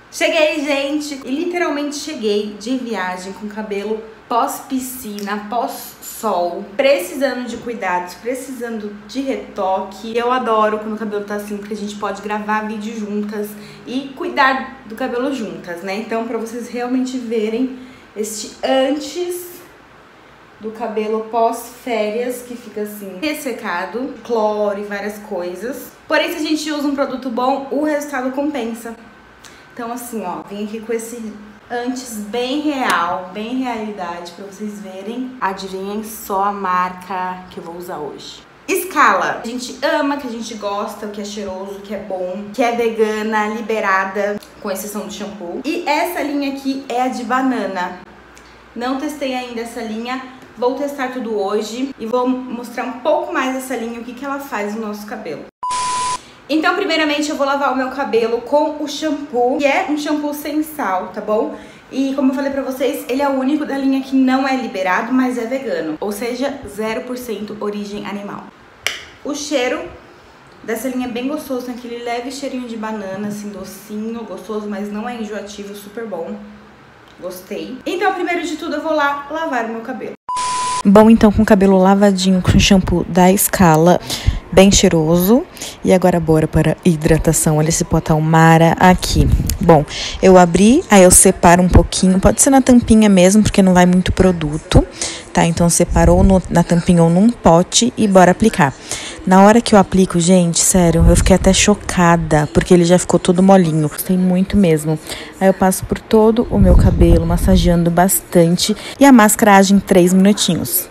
Cheguei, gente, e literalmente cheguei de viagem com cabelo pós-piscina, pós-sol, precisando de cuidados, precisando de retoque. Eu adoro quando o cabelo tá assim, porque a gente pode gravar vídeo juntas e cuidar do cabelo juntas, né? Então, pra vocês realmente verem este antes do cabelo pós-férias, que fica assim, ressecado, cloro e várias coisas. Porém, se a gente usa um produto bom, o resultado compensa. Então assim, ó, vim aqui com esse antes bem real, bem realidade, pra vocês verem. Adivinhem só a marca que eu vou usar hoje. Scala. A gente ama, que a gente gosta, que é cheiroso, que é bom, que é vegana, liberada, com exceção do shampoo. E essa linha aqui é a de banana. Não testei ainda essa linha, vou testar tudo hoje e vou mostrar um pouco mais essa linha, o que ela faz no nosso cabelo. Então, primeiramente, eu vou lavar o meu cabelo com o shampoo, que é um shampoo sem sal, tá bom? E como eu falei pra vocês, ele é o único da linha que não é liberado, mas é vegano. Ou seja, 0% origem animal. O cheiro dessa linha é bem gostoso, tem aquele leve cheirinho de banana, assim, docinho, gostoso, mas não é enjoativo, super bom. Gostei. Então, primeiro de tudo, eu vou lá lavar o meu cabelo. Bom, então, com o cabelo lavadinho com o shampoo da Scala, bem cheiroso. E agora bora para hidratação. Olha esse potão mara aqui. Bom, eu abri, aí eu separo um pouquinho. Pode ser na tampinha mesmo, porque não vai muito produto, tá? Então, separou na tampinha ou num pote e bora aplicar. Na hora que eu aplico, gente, sério, eu fiquei até chocada, porque ele já ficou todo molinho. Gostei muito mesmo. Aí eu passo por todo o meu cabelo, massageando bastante. E a máscara age em 3 minutinhos.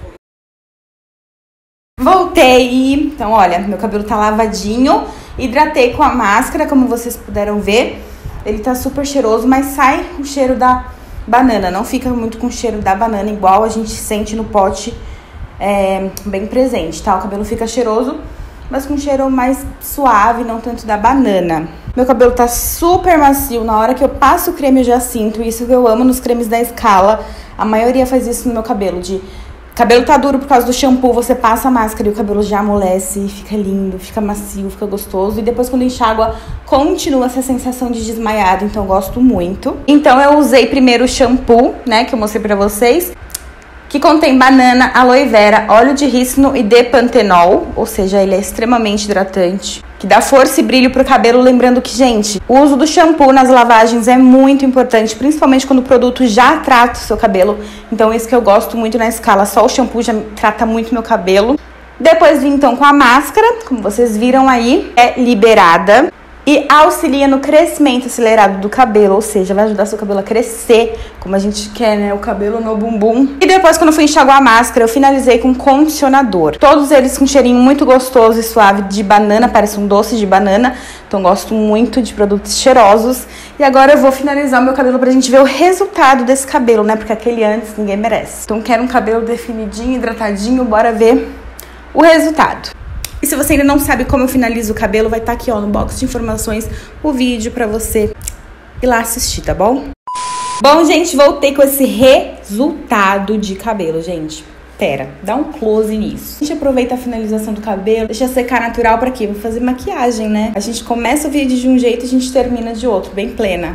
Voltei! Então, olha, meu cabelo tá lavadinho. Hidratei com a máscara, como vocês puderam ver. Ele tá super cheiroso, mas sai o cheiro da banana. Não fica muito com o cheiro da banana, igual a gente sente no pote. Bem presente, tá? O cabelo fica cheiroso, mas com cheiro mais suave, não tanto da banana. Meu cabelo tá super macio. Na hora que eu passo o creme eu já sinto. Isso que eu amo nos cremes da Scala. A maioria faz isso no meu cabelo. Cabelo tá duro por causa do shampoo, você passa a máscara e o cabelo já amolece, fica lindo, fica macio, fica gostoso. E depois quando enxágua, continua essa sensação de desmaiado, então eu gosto muito. Então eu usei primeiro o shampoo, né, que eu mostrei pra vocês, que contém banana, aloe vera, óleo de rícino e depantenol, ou seja, ele é extremamente hidratante, que dá força e brilho pro cabelo. Lembrando que, gente, o uso do shampoo nas lavagens é muito importante, principalmente quando o produto já trata o seu cabelo. Então, isso que eu gosto muito na Scala, só o shampoo já trata muito meu cabelo. Depois vim, então, com a máscara, como vocês viram aí, é liberada. E auxilia no crescimento acelerado do cabelo, ou seja, vai ajudar seu cabelo a crescer, como a gente quer, né? O cabelo no bumbum. E depois, quando eu fui enxaguar a máscara, eu finalizei com condicionador. Todos eles com cheirinho muito gostoso e suave de banana, parece um doce de banana. Então, gosto muito de produtos cheirosos. E agora eu vou finalizar o meu cabelo pra gente ver o resultado desse cabelo, né? Porque aquele antes ninguém merece. Então, quero um cabelo definidinho, hidratadinho, bora ver o resultado. E se você ainda não sabe como eu finalizo o cabelo, vai estar aqui, ó, no box de informações, o vídeo pra você ir lá assistir, tá bom? Bom, gente, voltei com esse resultado de cabelo, gente. Pera, dá um close nisso. A gente aproveita a finalização do cabelo, deixa secar natural pra quê? Vou fazer maquiagem, né? A gente começa o vídeo de um jeito e a gente termina de outro, bem plena.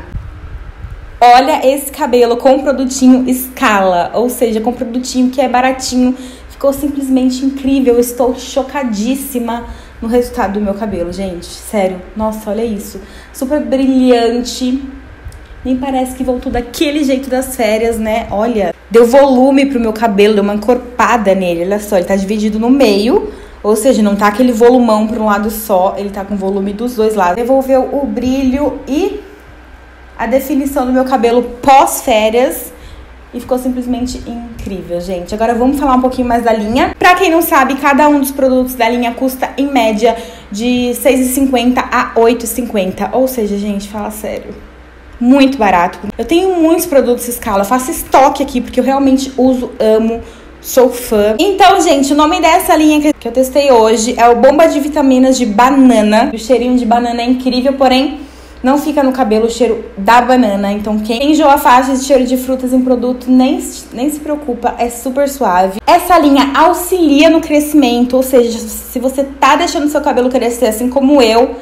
Olha esse cabelo com produtinho Scala, ou seja, com produtinho que é baratinho. Ficou simplesmente incrível, eu estou chocadíssima no resultado do meu cabelo, gente, sério, nossa, olha isso, super brilhante, nem parece que voltou daquele jeito das férias, né, olha, deu volume pro meu cabelo, deu uma encorpada nele, olha só, ele tá dividido no meio, ou seja, não tá aquele volumão pra um lado só, ele tá com volume dos dois lados, devolveu o brilho e a definição do meu cabelo pós-férias. E ficou simplesmente incrível, gente. Agora vamos falar um pouquinho mais da linha. Pra quem não sabe, cada um dos produtos da linha custa, em média, de R$ 6,50 a R$ 8,50. Ou seja, gente, fala sério, muito barato. Eu tenho muitos produtos Scala, faço estoque aqui, porque eu realmente uso, amo, sou fã. Então, gente, o nome dessa linha que eu testei hoje é o Bomba de Vitaminas de Banana. O cheirinho de banana é incrível, porém não fica no cabelo o cheiro da banana. Então, quem enjoa fácil de cheiro de frutas em produto, nem se preocupa, é super suave. Essa linha auxilia no crescimento, ou seja, se você tá deixando seu cabelo crescer assim como eu,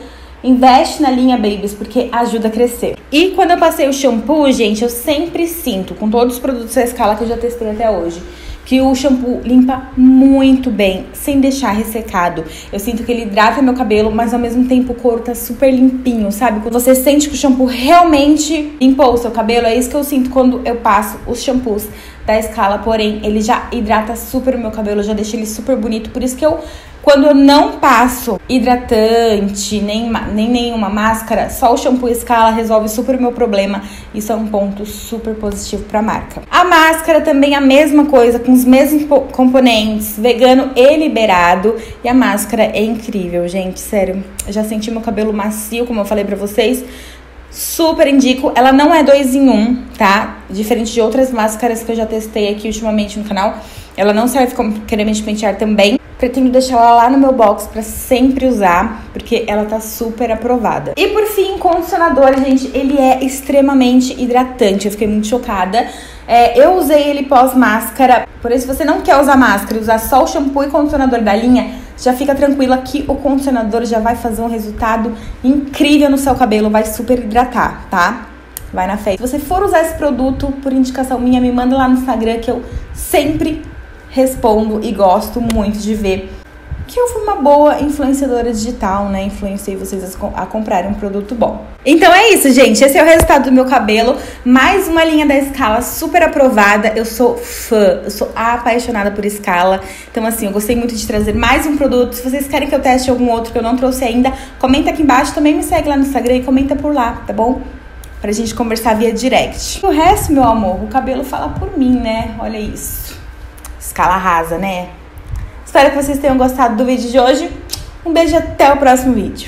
investe na linha Babies, porque ajuda a crescer. E quando eu passei o shampoo, gente, eu sempre sinto, com todos os produtos da Scala que eu já testei até hoje, que o shampoo limpa muito bem, sem deixar ressecado. Eu sinto que ele hidrata meu cabelo, mas ao mesmo tempo o couro tá super limpinho, sabe? Quando você sente que o shampoo realmente limpou o seu cabelo, é isso que eu sinto quando eu passo os shampoos da Scala. Porém, ele já hidrata super o meu cabelo, já deixa ele super bonito. Por isso que quando eu não passo hidratante, nem nenhuma máscara, só o shampoo Scala resolve super o meu problema. Isso é um ponto super positivo pra marca. A máscara também é a mesma coisa, com os mesmos componentes, vegano e liberado. E a máscara é incrível, gente, sério. Eu já senti meu cabelo macio, como eu falei pra vocês. Super indico. Ela não é 2 em 1, tá? Diferente de outras máscaras que eu já testei aqui ultimamente no canal. Ela não serve como creme de pentear também. Pretendo deixar ela lá no meu box pra sempre usar, porque ela tá super aprovada. E por fim, condicionador, gente, ele é extremamente hidratante. Eu fiquei muito chocada. Eu usei ele pós-máscara. Por isso, se você não quer usar máscara, usar só o shampoo e condicionador da linha, já fica tranquila que o condicionador já vai fazer um resultado incrível no seu cabelo, vai super hidratar, tá? Vai na fé. Se você for usar esse produto por indicação minha, me manda lá no Instagram, que eu sempre respondo e gosto muito de ver que eu fui uma boa influenciadora digital, né? Influenciei vocês a comprarem um produto bom. Então é isso, gente. Esse é o resultado do meu cabelo. Mais uma linha da Scala super aprovada. Eu sou fã, eu sou apaixonada por Scala. Então assim, eu gostei muito de trazer mais um produto. Se vocês querem que eu teste algum outro que eu não trouxe ainda, comenta aqui embaixo. Também me segue lá no Instagram e comenta por lá, tá bom? Pra gente conversar via direct. O resto, meu amor, o cabelo fala por mim, né? Olha isso. Scala arrasa, né? Espero que vocês tenham gostado do vídeo de hoje. Um beijo e até o próximo vídeo.